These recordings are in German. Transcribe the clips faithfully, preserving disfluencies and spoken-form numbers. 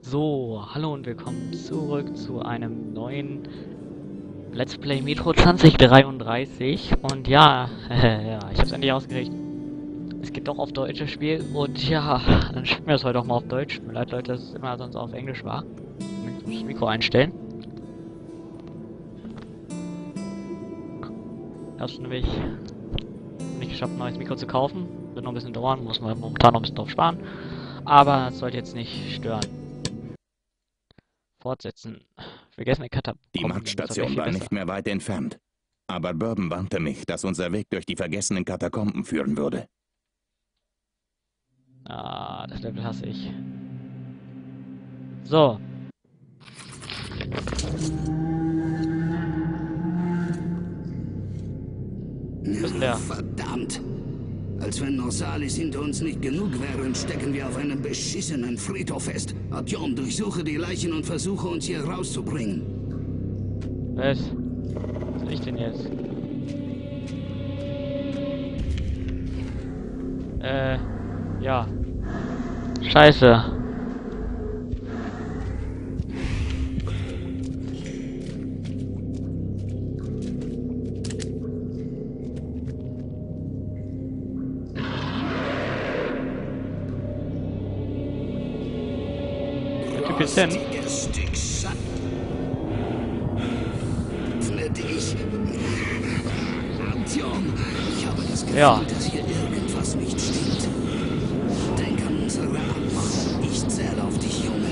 So, hallo und willkommen zurück zu einem neuen Let's Play Metro zwanzig dreiunddreißig. Und ja, äh, ja, ich hab's endlich ausgerichtet. Es geht doch auf Deutsch das Spiel und ja, dann spielen wir es heute auch mal auf Deutsch. Mir leid, Leute, dass es immer sonst auf Englisch war. Ich muss das Mikro einstellen. Ich hab's nämlich nicht geschafft, ein neues Mikro zu kaufen. Wird noch ein bisschen dauern, muss man momentan noch ein bisschen drauf sparen. Aber es sollte jetzt nicht stören. Fortsetzen. Vergessene Katakomben. Die Marktstation war nicht mehr weit entfernt. Aber Bourbon warnte mich, dass unser Weg durch die vergessenen Katakomben führen würde. Ah, das Level hasse ich. So. Wo ist denn der? Verdammt! Als wenn Norsalis hinter uns nicht genug wären, stecken wir auf einem beschissenen Friedhof fest. Artyom, durchsuche die Leichen und versuche uns hier rauszubringen. Was? Was soll ich denn jetzt? Äh, ja. Scheiße. Bis hin. Stück Sand. Öffne dich. Artyom, ich habe das Gefühl, Ja. dass hier irgendwas nicht stimmt. Denk an unsere Abmachung. Ich zähle auf dich, Junge.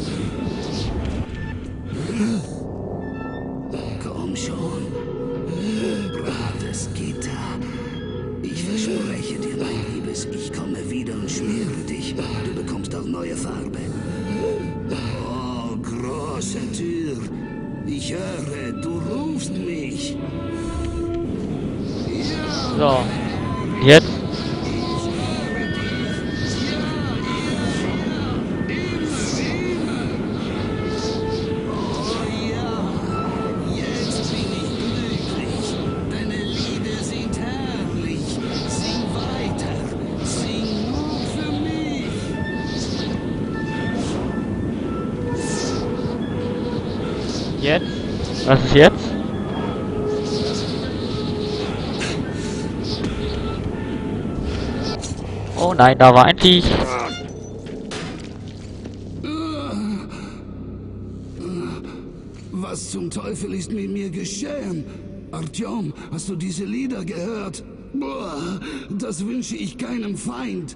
Komm schon. Braves Gitter. Ich verspreche dir, mein Liebes, ich komme wieder und schmiere dich. Du bekommst auch neue Farbe. Oh, große Tür. Ich höre, du rufst mich. So. Jetzt. Oh ja, jetzt bin ich glücklich. Deine Lieder sind herrlich. Sing weiter. Sing nur für mich. Jetzt. Was ist jetzt? Oh nein, da war ein Viech. Was zum Teufel ist mit mir geschehen? Artyom, hast du diese Lieder gehört? Boah, das wünsche ich keinem Feind.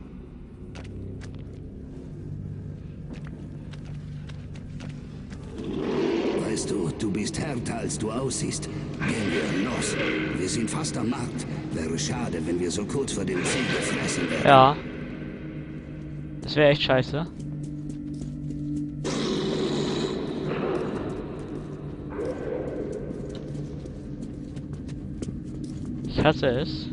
Weißt du, du bist härter, als du aussiehst. Gehen wir los. Wir sind fast am Markt. Wäre schade, wenn wir so kurz vor dem Ziel gefressen werden. Ja. Das wäre echt scheiße. Ich hasse es.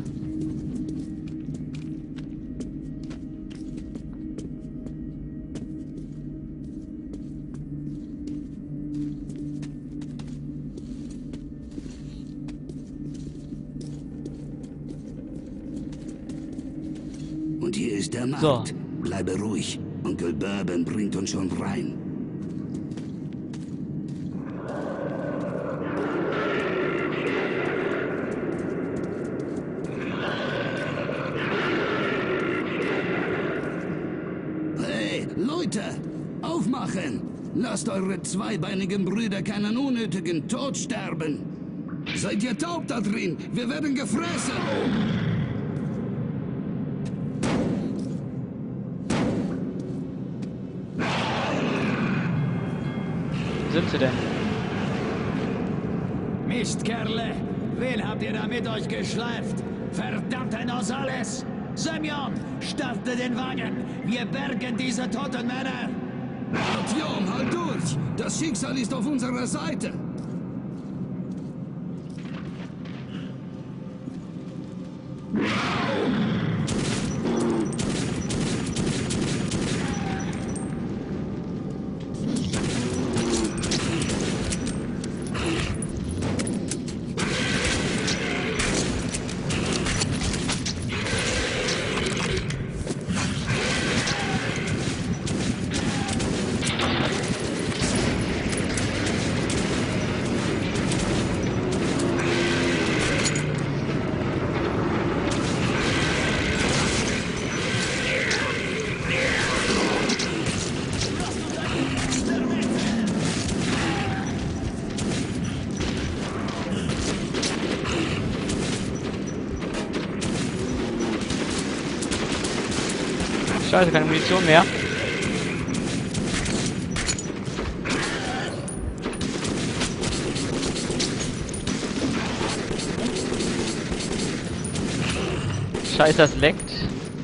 Und hier ist der Markt. So. Bleibe ruhig. Onkel Bourbon bringt uns schon rein. Hey, Leute! Aufmachen! Lasst eure zweibeinigen Brüder keinen unnötigen Tod sterben! Seid ihr taub da drin? Wir werden gefressen! Wo sind sie denn? Mistkerle! Wen habt ihr da mit euch geschleift? Verdammte Norsales! Semyon, starte den Wagen! Wir bergen diese toten Männer! Artyom, halt durch! Das Schicksal ist auf unserer Seite! Scheiße, keine Munition mehr. Scheiße, das leckt.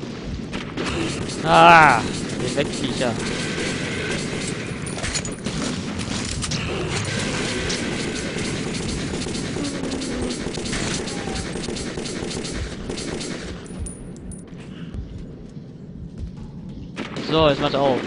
Ah, die Leckviecher. So, jetzt macht auf.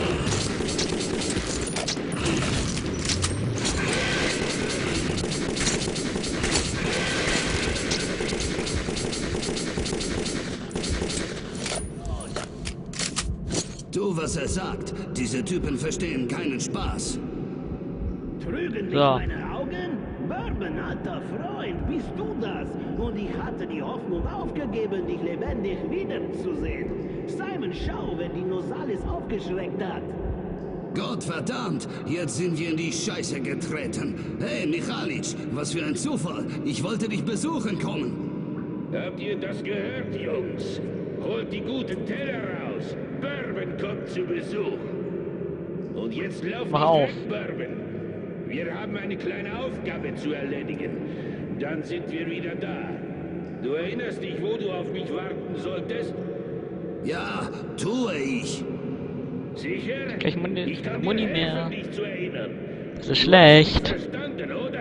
Tu, was er sagt. Diese Typen verstehen keinen Spaß. Trügen mich So. meine Augen? Bourbon, alter Freund, bist du das? Und ich hatte die Hoffnung aufgegeben, dich lebendig wiederzusehen. Simon, schau, wenn die Nosalis aufgeschreckt hat. Gottverdammt, jetzt sind wir in die Scheiße getreten. Hey, Michalic, was für ein Zufall. Ich wollte dich besuchen kommen. Habt ihr das gehört, Jungs? Holt die guten Teller raus. Bourbon kommt zu Besuch. Und jetzt lauf Mach nicht auf. weg, Bourbon. Wir haben eine kleine Aufgabe zu erledigen. Dann sind wir wieder da. Du erinnerst dich, wo du auf mich warten solltest? Ja, tue ich. Sicher? Gleich Muni- ich kann Muni dir mehr. helfen, dich zu erinnern. Das ist schlecht. Verstanden, oder?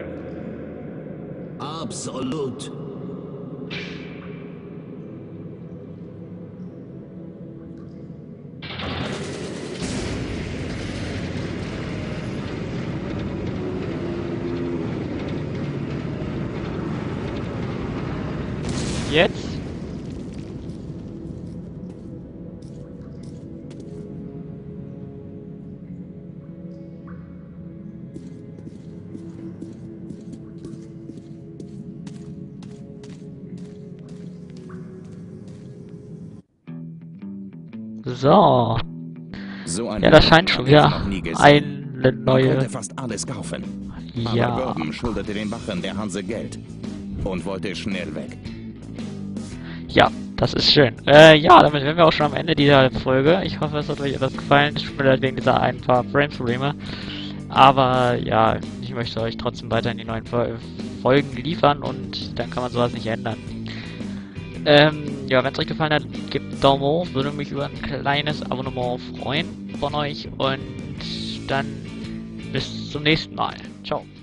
Absolut. Jetzt? So. So ein Ja, das scheint Laden schon hab ich wieder noch nie gesehen. eine Man neue... konnte fast alles kaufen. Ja. Aber Bourbon schuldete den Wachen der Hanse Geld und wollte schnell weg. Ja, das ist schön. Äh, ja, damit wären wir auch schon am Ende dieser Folge. Ich hoffe, es hat euch etwas gefallen. Es tut mir leid wegen dieser ein paar Frames-Probleme. Aber ja, ich möchte euch trotzdem weiterhin die neuen Fol Folgen liefern und dann kann man sowas nicht ändern. Ähm, ja, wenn es euch gefallen hat, gebt einen Daumen hoch. Würde mich über ein kleines Abonnement freuen von euch. Und dann bis zum nächsten Mal. Ciao.